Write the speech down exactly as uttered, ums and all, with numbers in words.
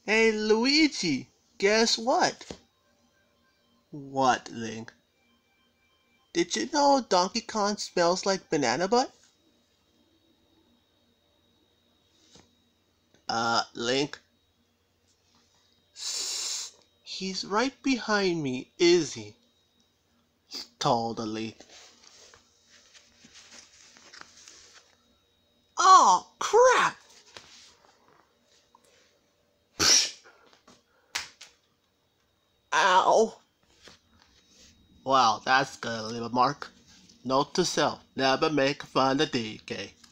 Hey Luigi, guess what? What, Link? Did you know Donkey Kong smells like banana butt? Uh, Link? He's right behind me, is he? Totally. Oh, crap! Ow! Wow, that's gonna leave a mark. Note to self, never make fun of D K.